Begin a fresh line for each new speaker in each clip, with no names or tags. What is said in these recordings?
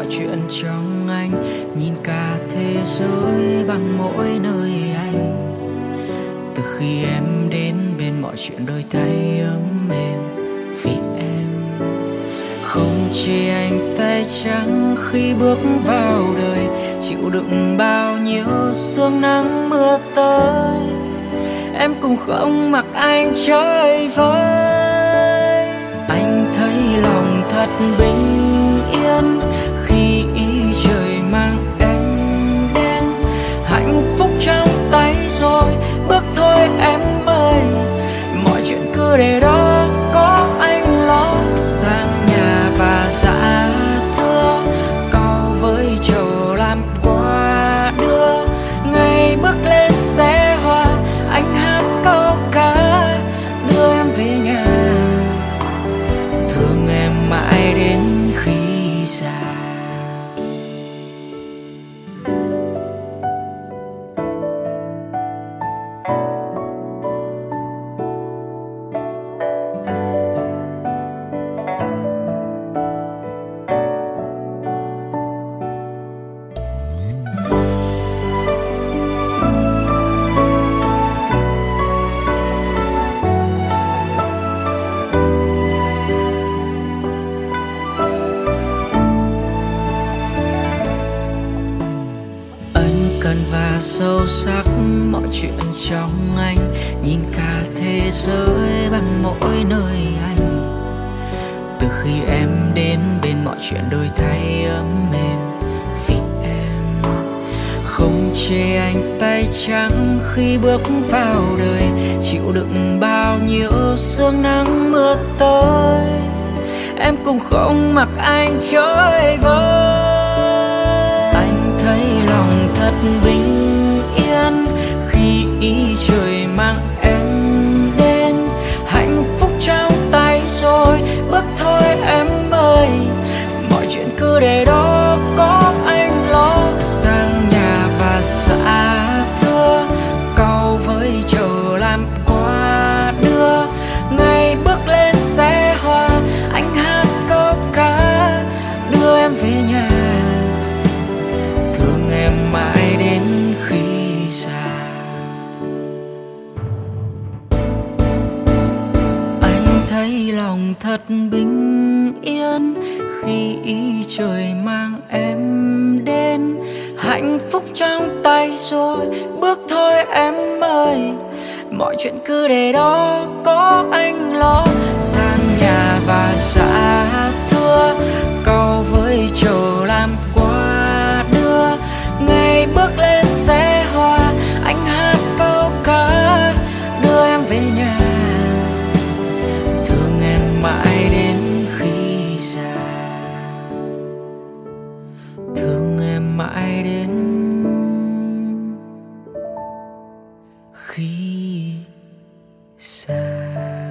chuyện trong anh, nhìn cả thế giới bằng mỗi nơi anh. Từ khi em đến bên mọi chuyện đổi thay ấm êm vì em. Không chê anh tay trắng khi bước vào đời, chịu đựng bao nhiêu sương nắng mưa tới. Em cũng không mặc anh chơi vơi. Anh thấy lòng thật bình yên khi ý trời mang em đến. Hạnh phúc trong tay rồi, bước thôi em ơi. Mọi chuyện cứ để đó, có anh lo. Sang nhà và dạ thưa, cầu với chầu làm quà đưa. Ngày bước lên xe hoa, anh hát câu ca đưa em về nhà. Thương em mãi đến khi già. Sâu sắc mọi chuyện trong anh, nhìn cả thế giới bằng mỗi nơi anh. Từ khi em đến bên mọi chuyện đổi thay ấm êm vì em. Không chê anh tay trắng khi bước vào đời, chịu đựng bao nhiêu sương nắng mưa tới. Em cũng không mặc anh chơi vơi. Anh thấy lòng thật bình yên khi ý trời mang em đến. Hạnh phúc trong tay rồi, bước thôi em ơi. Mọi chuyện cứ để đó, có anh lo. Sang nhà và dạ thưa, cầu với chầu làm quà đưa. Ngày bước lên xe hoa, anh hát câu ca đưa em về nhà. Thương em mãi đến khi già. Anh thấy lòng thật bình yên khi ý trời mang em đến. Hạnh phúc trong tay rồi, bước thôi em ơi. Mọi chuyện cứ để đó, có anh lo. Sang nhà và dạ thưa, cầu với chầu làm quà đưa. Ngày bước lên xe hoa, anh hát câu ca đưa em về nhà. Thương em mãi đến khi già. Thương em mãi đến khi già.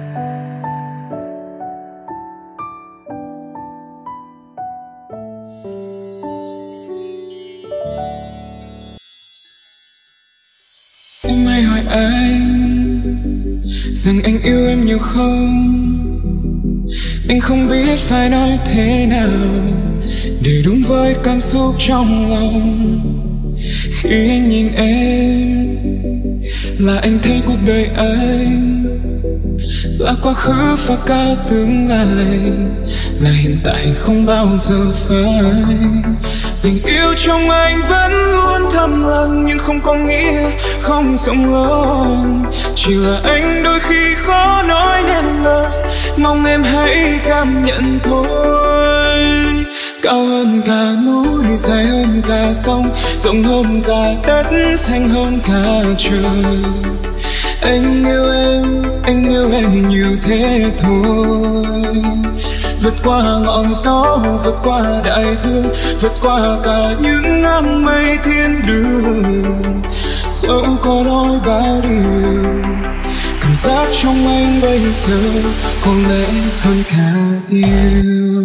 Em hay hỏi anh rằng anh yêu em nhiều không. Anh không biết phải nói thế nào để đúng với cảm xúc trong lòng. Khi anh nhìn em là anh thấy cuộc đời anh là quá khứ và cả tương lai, là hiện tại không bao giờ phai. Tình yêu trong anh vẫn luôn thầm lặng, nhưng không có nghĩa không rộng lớn. Chỉ là anh đôi khi khó nói nên lời, mong em hãy cảm nhận thôi. Cao hơn cả núi, dài hơn cả sông, rộng hơn cả đất, xanh hơn cả trời. Anh yêu em nhiều thế thôi. Vượt qua ngọn gió, vượt qua đại dương, vượt qua cả những áng mây thiên đường. Dẫu có nói bao điều, cảm giác trong anh bây giờ có lẽ hơn cả yêu.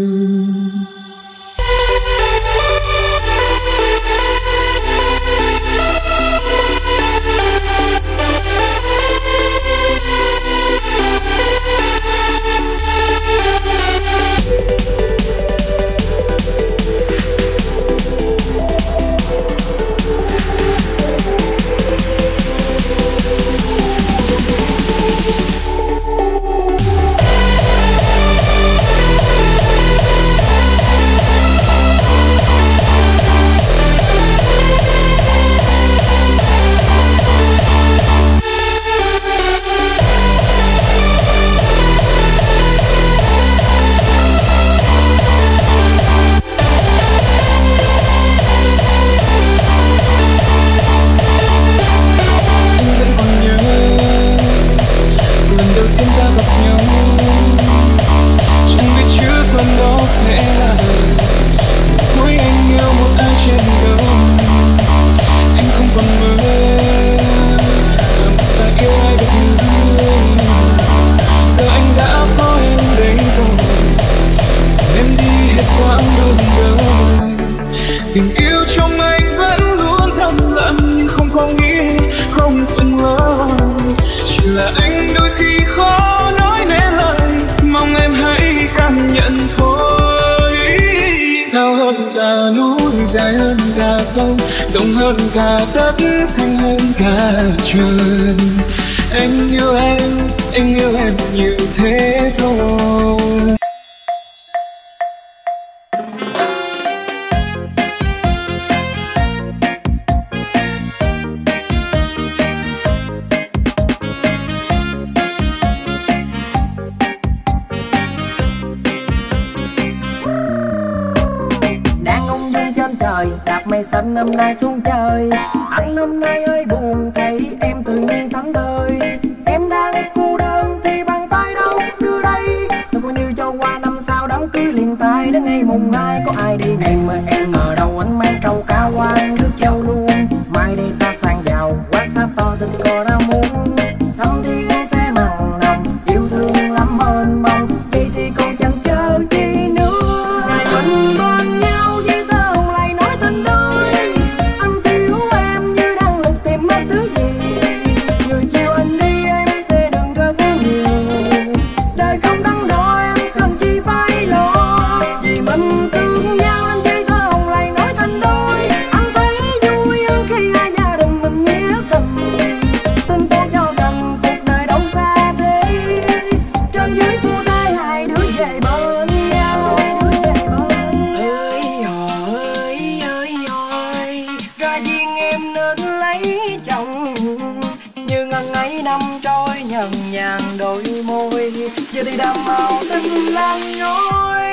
Tình yêu trong anh vẫn luôn thầm lặng nhưng không có nghĩa không rộng lớn. Chỉ là anh đôi khi khó nói nên lời, mong em hãy cảm nhận thôi. Cao hơn cả núi, dài hơn cả sông, rộng hơn cả đất, xanh hơn cả trời. Anh yêu em như thế thôi.
Đạp mây xanh năm nay xuống trời. Anh hôm nay ơi buồn thấy em tự nhiên thánh thơi. Em đang cô đơn thì bàn tay đâu đưa đây. Tôi coi như cho qua năm sau đám cưới liền tay. Đến ngày mùng 2 có ai đi em mà em ở đâu anh mang trâu cá quan nước châu luôn. Mai đây ta sang giàu quá xa to tôi có đau muốn. Thăm thiên sẽ mặn nồng yêu thương lắm mênh mông. Vậy thì còn chẳng chờ chi nữa. Ngày mình bên nhau với tơ hồng lại nói thành đôi. Anh thiếu em như đang lục tìm mất thứ gì. Người chiều anh đi em sẽ đừng rất nhiều. Đời không đắn đo em cần chi phải lo. Vì mình thương nhau anh với tơ hồng lại nói thành đôi. Anh thấy vui hơn khi hai gia đình mình nghĩa tình. Tin tốt cho cần cuộc đời đâu xa thế. Trên dưới phu thai hai đứa về bên nhau. Ra duyên em nên lấy chồng. Như ngần ấy năm trôi nhần nhàn đôi môi. Giờ thì đàm màu tình lan nhối.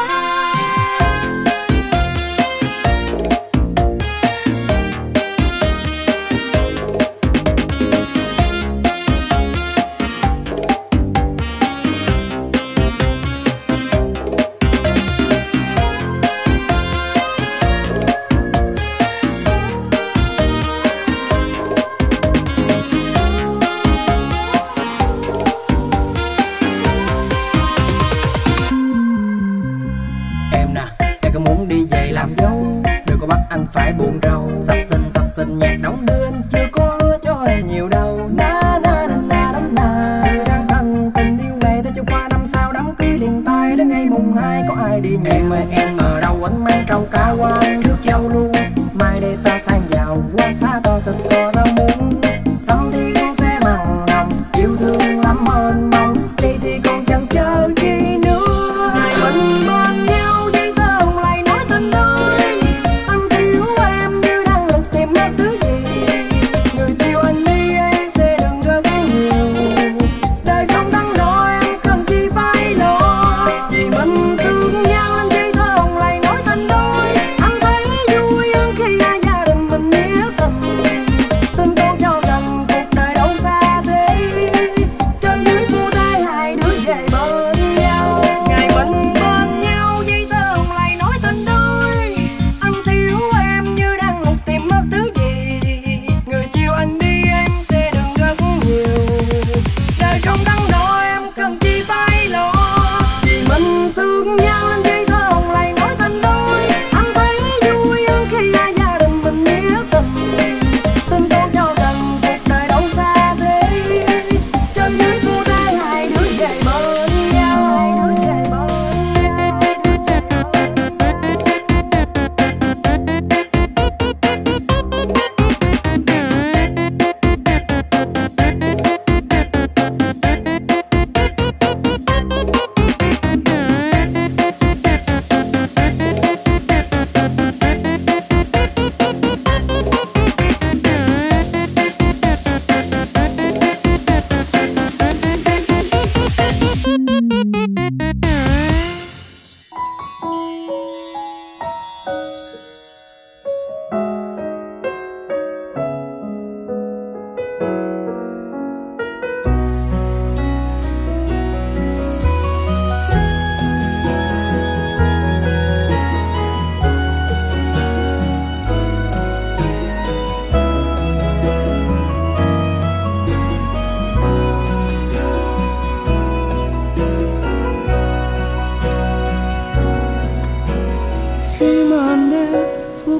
Em nè, em có muốn đi về làm dâu. Đừng có bắt anh phải buồn rầu. Sắp xinh nhạc đóng đưa anh chưa có hứa cho em nhiều đâu. Na na na na na na. Người đang cần tình yêu này tới cho qua năm sau đám cưới liền tay. Đến ngày mùng 2 có ai đi nhẹ. Em ở đâu anh mang trâu cá quan nước châu luôn. Mai đây ta sang giàu quá xa to thật có đau muốn. Thăm thiên sẽ mặn nồng yêu thương lắm mênh mông. Vậy thì còn chẳng chờ chi nữa. Ngày mình bên nhau với tơ hồng lại nói thành đôi. Anh thiếu em như đang lục tìm mất thứ gì. Người thiếu anh đi em sẽ đừng rất nhiều. Đời không đắn đo em cần chi phải lo. Vì mình thương nhau anh với tơ hồng lại nói thành đôi. Anh thấy vui hơn khi hai gia đình mình nghĩa tình.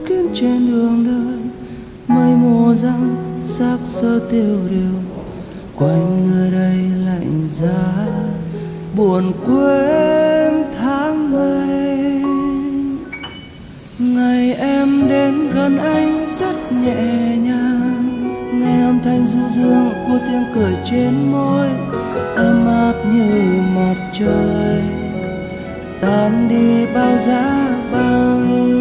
kiếm trên đường đời. Mây mùa răng xác sơ tiêu điều, quanh nơi đây lạnh giá buồn quên tháng ngày. Ngày em đến gần anh rất nhẹ nhàng, nghe âm thanh du dương của tiếng cười trên môi, ấm áp như mặt trời tan đi bao giá băng.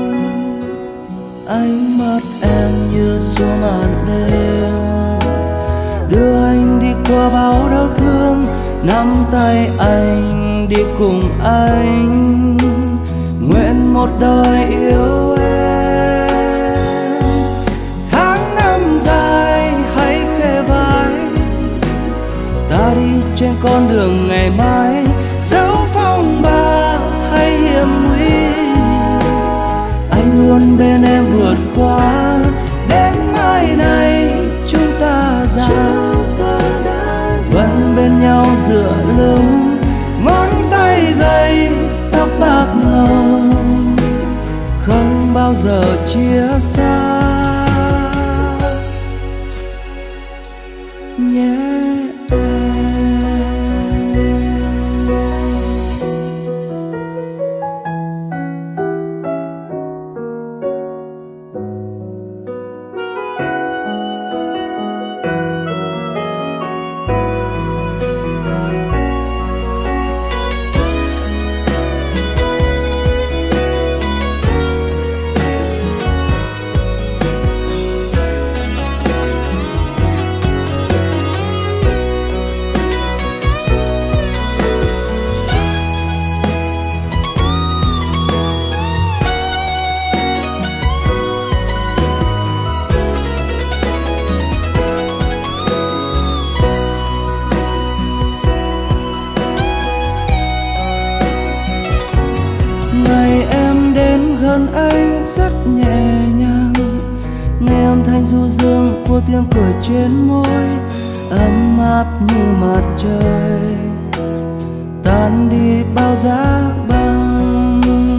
Ánh mắt em như xua màn đêm, đưa anh đi qua bao đau thương, nắm tay anh đi cùng anh, nguyện một đời yêu em. Tháng năm dài hãy kề vai, ta đi trên con đường ngày mai, dẫu phong ba hay hiểm nguy, anh luôn bên em vượt qua. Đến mai này chúng ta già, vẫn bên nhau dựa lưng, ngón tay gầy tóc bạc ngầu, không bao giờ chia xa nhé em. Anh rất nhẹ nhàng, nghe âm thanh du dương của tiếng cười trên môi, ấm áp như mặt trời tan đi bao giá băng.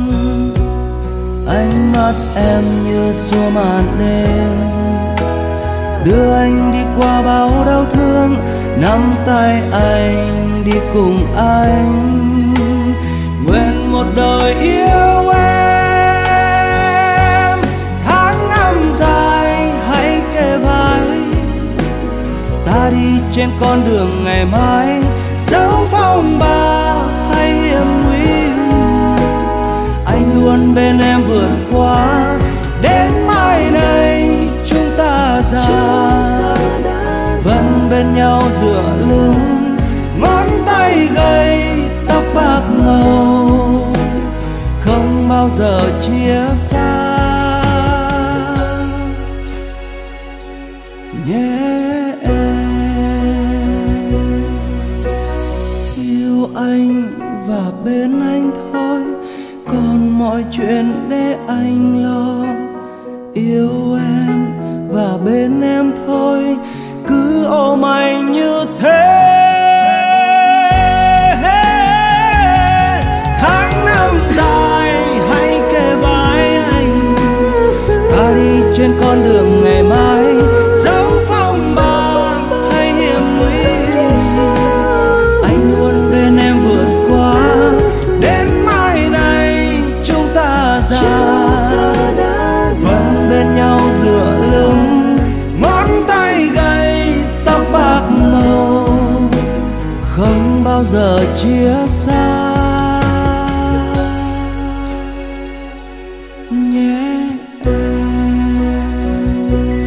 Ánh mắt em như xua màn đêm, đưa anh đi qua bao đau thương, nắm tay anh đi cùng anh, nguyện một đời yêu em. Ta đi trên con đường ngày mai, dẫu phong ba hay hiểm nguy, anh luôn bên em vượt qua. Đến mai này chúng ta già, vẫn bên nhau dựa lưng, ngón tay gầy tóc bạc ngầu, không bao giờ chia xa nhé. Anh và bên anh thôi, còn mọi chuyện để anh lo. Yêu em và bên em thôi, cứ ôm anh như thế. Tháng năm dài hãy kề vai anh, ta đi trên con đường ngày mai, dẫu phong ba hay hiểm nguy, anh luôn bên em vượt qua. Đến mai này chúng ta già, vẫn bên nhau dựa lưng, ngón tay gầy tóc bạc màu, không bao giờ chia xa nhé em.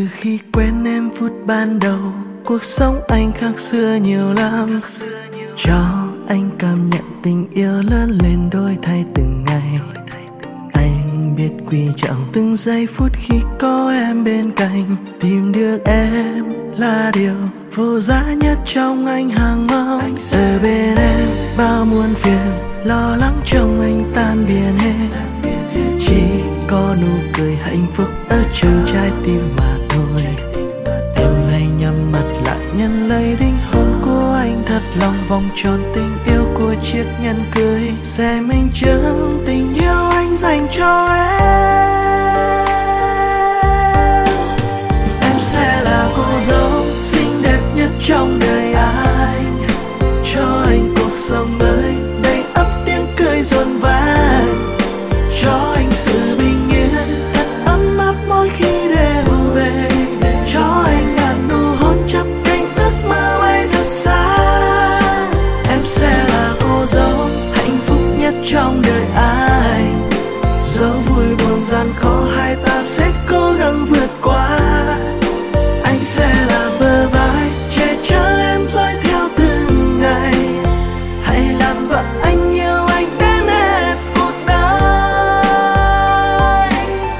khi quen em phút ban đầu, cuộc sống anh khác xưa nhiều lắm. Cho anh cảm nhận tình yêu lớn lên đổi thay từng ngày. Anh biết quý trọng từng giây phút khi có em bên cạnh. Tìm được em là điều vô giá nhất trong anh hàng mong. Ở bên em bao muôn phiền, lo lắng trong anh tan biến hết. Chỉ có nụ cười hạnh phúc ở trong trái tim mà thôi. Em hãy nhắm mắt lại nhận lấy linh hồn của anh thật lòng. Vòng tròn tình yêu của chiếc nhẫn cưới sẽ minh chứng tình yêu anh dành cho em. Em sẽ là cô dâu xinh đẹp nhất trong đời anh, cho anh cuộc sống mới đầy ắp tiếng cười rộn vang. Cho anh sự bình yên thật ấm áp mỗi khi đêm về. Cho anh ngàn nụ hôn chắp cánh ước mơ bay thật xa. Em sẽ là cô dâu hạnh phúc nhất trong đời anh. Dẫu vui buồn gian khó hai ta sẽ cố gắng vượt qua. Anh sẽ là bờ vai che chở em dõi theo từng ngày. Hãy làm vợ anh yêu anh đến hết cuộc đời.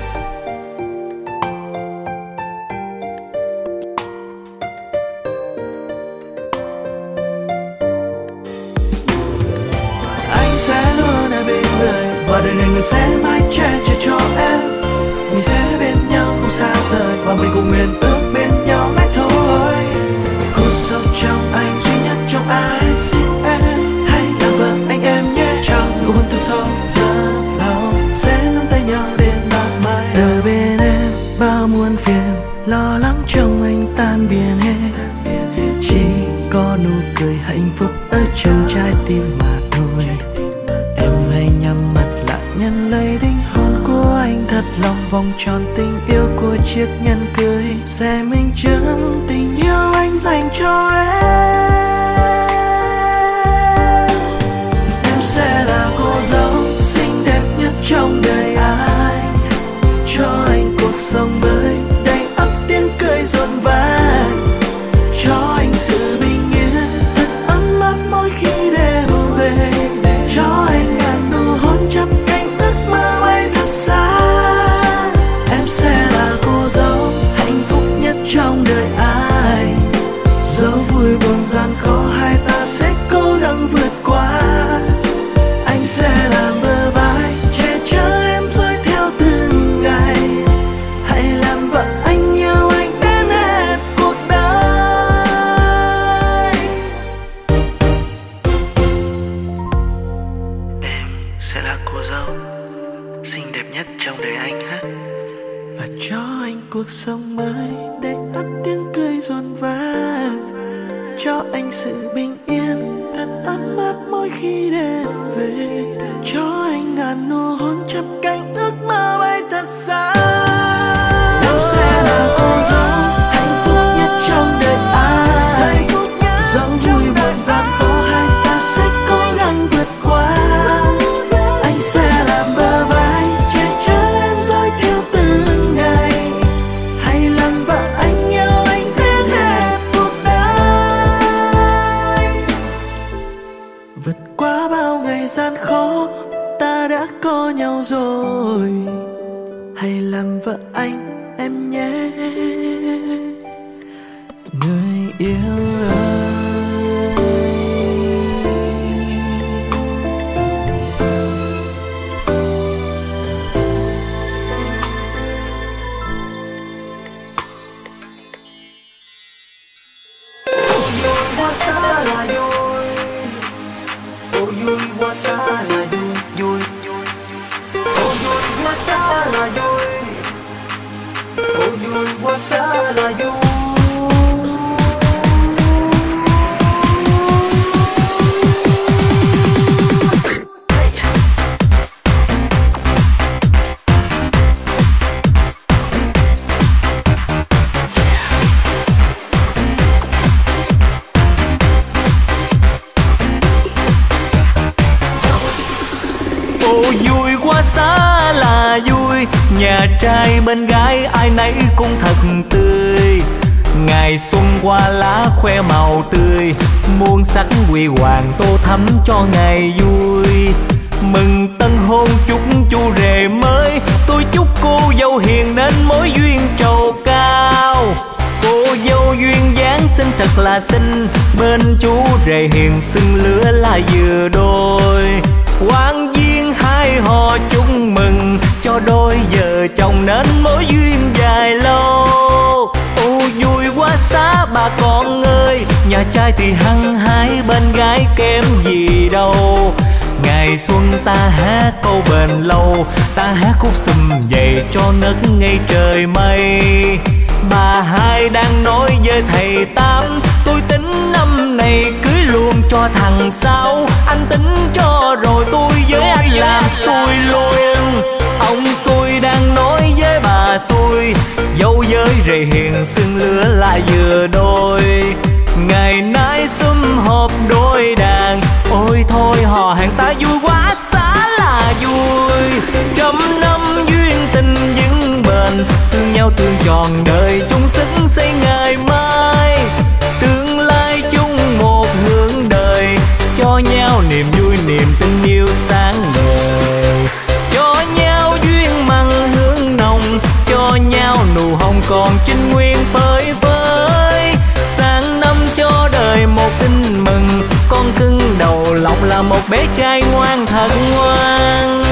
Anh sẽ luôn ở bên người và đời này người sẽ mãi che chở cho em. Mình sẽ bên nhau không xa rời và mình cùng nguyện ước bên nhau mãi thôi. Cô dâu trong anh duy nhất trong anh xin em hãy làm vợ anh em nhé. Trong nụ hôn từ sâu rất lâu sẽ nắm tay nhau đến mãi mãi. Đời bên em bao muôn phiền, lo lắng trong anh tan biến hết. Chỉ có nụ cười hạnh phúc ở trong trái tim mà thôi. Em hãy nhắm mắt lại nhận lấy linh hồn của anh thật lòng. Vòng tròn tình yêu của chiếc nhẫn cưới sẽ minh chứng tình yêu anh dành cho em. Em sẽ là cô dâu xinh đẹp nhất trong đời anh, cho anh cuộc sống mới đầy ắp tiếng cười rộn vang. Cho anh sự bình yên thật ấm áp mỗi khi đêm về. Cho anh ngàn nụ hôn chắp cánh ước mơ bay thật xa. Em sẽ là cô dâu hạnh phúc nhất trong đời anh. Dẫu vui buồn gian khó hai ta sẽ cố gắng vượt qua. Anh sẽ làm bờ vai che chở em dõi theo từng ngày. Hãy làm vợ anh yêu anh đến hết cuộc đời. Em sẽ là cô dâu xinh đẹp nhất trong đời anh ha. Và cho anh cuộc sống mới để ắt tiếng cười rộn vang. Cho anh sự bình yên thật ấm áp mỗi khi đêm về. Cho anh ngàn nụ hôn chắp cánh ước mơ bay thật xa. Em sẽ là cô dâu hạnh phúc nhất trong đời anh. Dẫu vui buồn gian khó hai ta sẽ cố gắng vượt qua. Anh sẽ làm bờ vai che chở em dõi theo từng ngày. Hãy làm vợ anh yêu anh đến hết cuộc đời. Vượt qua bao ngày gian khó ta đã có nhau rồi. Hãy làm vợ anh em nhé, người yêu ơi.
Quá xa là vui, ôi vui quá xa là vui, vui ôi vui quá xa là vui, ôi vui quá xa là vui.
Nhà trai bên gái ai nấy cũng thật tươi. Ngày xuân qua lá khoe màu tươi, muôn sắc huy hoàng tô thắm cho ngày vui. Mừng tân hôn chúc chu rể mới, tôi chúc cô dâu hiền nên mối duyên trầu cao. Cô dâu duyên dáng xinh thật là xinh, bên chú rể hiền xưng lứa là vừa đôi. Quan viên hai họ chúc mừng cho đôi vợ chồng nên mối duyên dài lâu. Ô vui quá xá bà con ơi, nhà trai thì hăng hái bên gái kém gì đâu. Ngày xuân ta hát câu bền lâu, ta hát khúc sum vầy cho ngất ngây trời mây. Bà hai đang nói với thầy Tám, tôi tính năm này cưới luôn cho thằng Sáu. Anh tính cho rồi tôi với anh làm xui luôn. Ông xui đang nói với bà xui, dâu với rể hiền xưng lứa lại vừa đôi. Ngày nay sum họp đôi đàn, ôi thôi hò hàng ta vui quá xá là vui. Trăm năm duyên tình vững bền, thương nhau thương tròn đời chung sức xây ngày mai. Tương lai chung một hướng đời, cho nhau niềm vui niềm tình yêu sáng ngời. Cho nhau duyên mặn hương nồng, cho nhau nụ hồng còn trinh nguyên phơi phới. Sang năm cho đời một tin mừng, con cưng đầu lòng là một bé trai ngoan thật ngoan.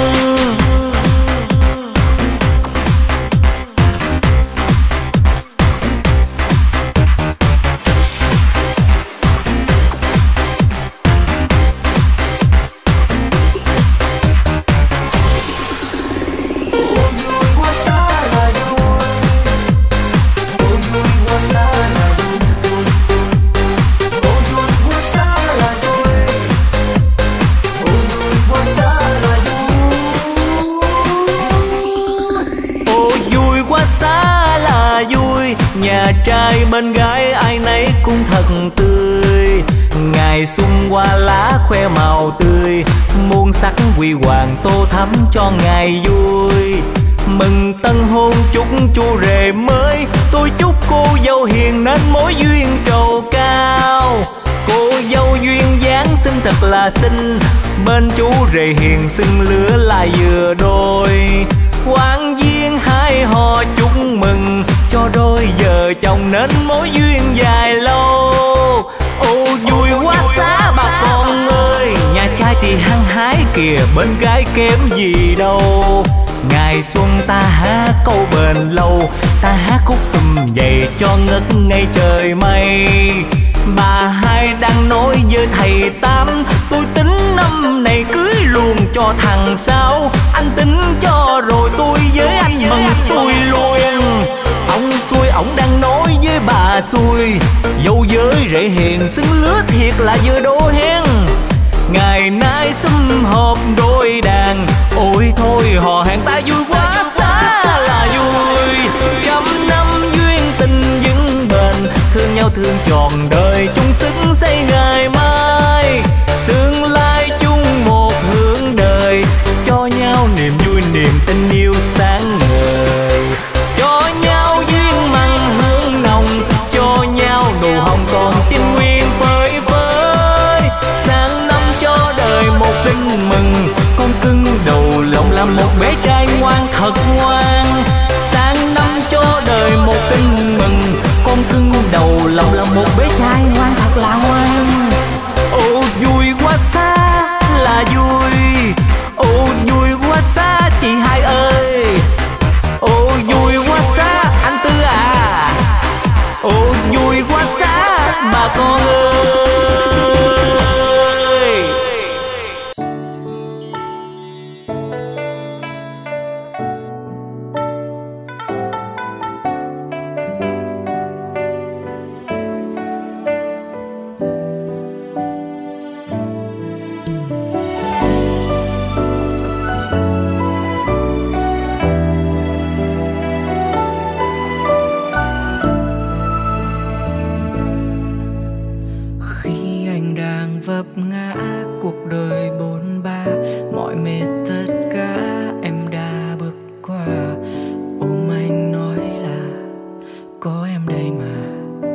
Nhà trai bên gái ai nấy cũng thật tươi. Ngày xuân qua lá khoe màu tươi, muôn sắc huy hoàng tô thắm cho ngày vui. Mừng tân hôn chúc chu rể mới, tôi chúc cô dâu hiền nên mối duyên trầu cao. Cô dâu duyên dáng xinh thật là xinh, bên chú rể hiền xưng lứa lại vừa đôi. Quan viên hai họ chúc mừng cho đôi vợ chồng nên mối duyên dài lâu. Ô vui quá xá bà con ơi, nhà trai thì hăng hái kìa bên gái kém gì đâu. Ngày xuân ta hát câu bền lâu, ta hát khúc sum vầy cho ngất ngây trời mây. Bà hai đang nói với thầy Tám, tôi tính năm này cưới luôn cho thằng Sáu. Anh tính cho rồi tôi với anh mừng xui luôn. Ông xui ổng đang nói với bà xui, dâu với rể hiền xứng lứa thiệt là vừa đôi hen. Ngày nay sum họp đôi đàn, ôi thôi hò hàng ta vui quá xá là vui. Trăm năm duyên tình vững bền, thương nhau thương tròn đời chung sức xây ngày mai. Tương lai chung một hướng đời, cho nhau niềm vui niềm tình yêu sáng ngời. Cho nhau duyên mặn hương nồng, cho nhau nụ hồng còn trinh nguyên phơi phới. Sang năm cho đời một tin mừng, con cưng đầu lòng là một bé trai ngoan thật ngoan. Sang năm cho đời một tin mừng, con cưng đầu lòng là một bé trai ngoan thật là ngoan. Ô vui quá xa là vui, ô vui quá xa chị hai ơi. Ô vui quá xa anh Tư à, ô vui quá xa bà con ơi.
vấp ngã cuộc đời bôn ba, mọi mệt tất cả em đã bước qua. Ôm anh nói là có em đây mà.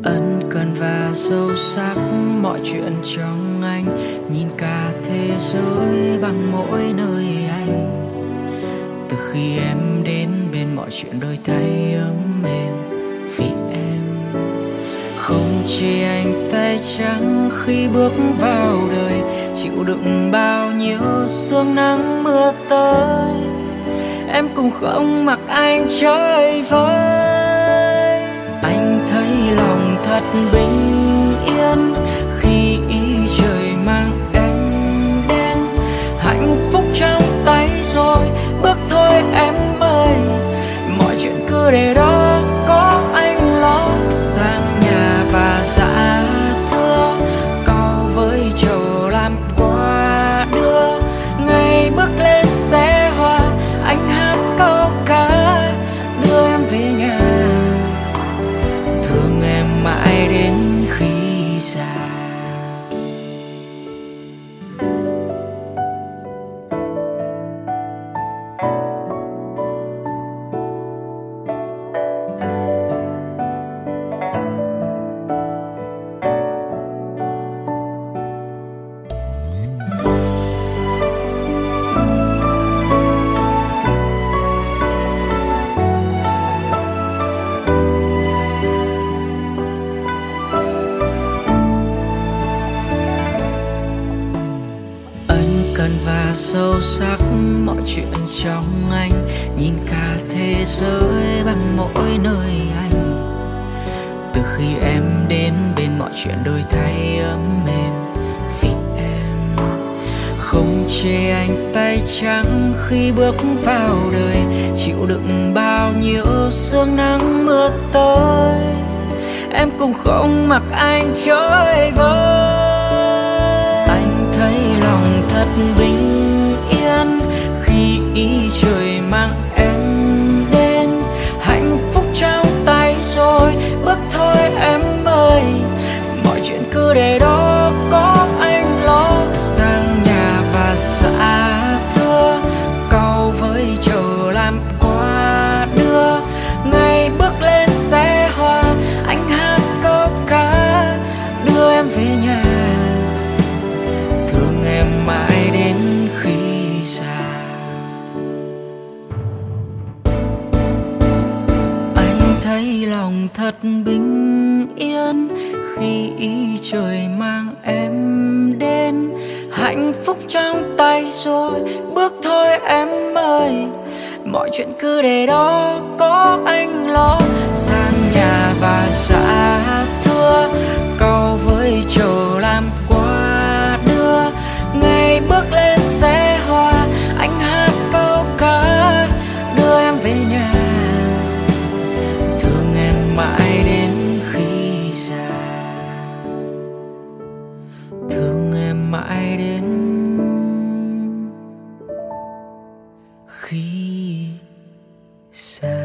ân cần và sâu sắc mọi chuyện trong anh, nhìn cả thế giới bằng mỗi nơi anh. Từ khi em đến bên mọi chuyện đổi thay ấm êm vì em. Không chê anh tay trắng khi bước vào đời, chịu đựng bao nhiêu sương nắng mưa tới. Em cũng không mặc anh chơi vơi. Anh thấy lòng thật bình yên khi ý trời mang em đến. Hạnh phúc trong tay rồi, bước thôi em ơi. Mọi chuyện cứ để đó, có anh lo. Sang nhà và dạ thưa, cầu với chầu làm quà đưa. Ngày bước lên xe hoa, anh hát câu ca đưa em về nhà. Thương em mãi đến khi già. Và sâu sắc mọi chuyện trong anh, nhìn cả thế giới bằng mỗi nơi anh. Từ khi em đến bên mọi chuyện đổi thay ấm êm vì em. Không chê anh tay trắng khi bước vào đời, chịu đựng bao nhiêu sương nắng mưa tới. Em cũng không mặc anh chơi vơi. Anh thấy lòng thật bình yên khi ý trời mang em đến. Hạnh phúc trong tay rồi, bước thôi em ơi. Mọi chuyện cứ để đó, có anh lo. Sang nhà và dạ thưa, cầu với chầu làm quà đưa. Ngày bước lên xe hoa, anh hát câu ca đưa em về nhà. Thương em mãi đến khi già. Anh thấy lòng thật bình yên khi ý trời mang em đến. Hạnh phúc trong tay rồi, bước thôi em ơi. Mọi chuyện cứ để đó, có anh lo. Sang nhà và dạ thưa, cầu với chầu làm quà đưa. Ngày bước lên xe hoa, anh hát câu ca đưa em về nhà. Thương em mãi đến khi già. Thương em mãi đến khi già.